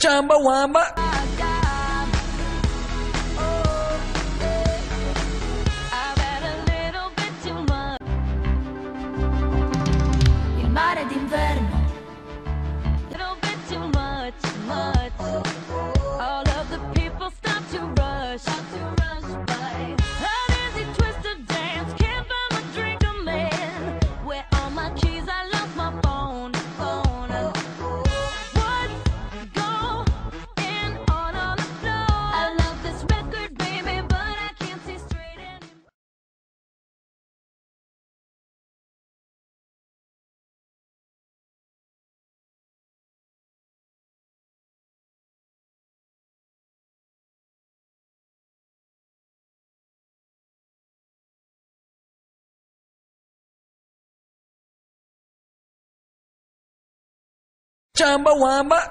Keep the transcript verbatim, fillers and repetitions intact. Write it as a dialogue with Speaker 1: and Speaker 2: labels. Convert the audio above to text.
Speaker 1: Chamba wamba.
Speaker 2: Il mare d'inverno. Little bit too much, much. All of the people stop to rush, stop to rush by. How does he twist to dance? Can't find my drink, a man. Where are my keys? I lost my phone, phone. What's going on on the floor? I love this record, baby, but I can't see straight anymore.
Speaker 1: Chamba wamba.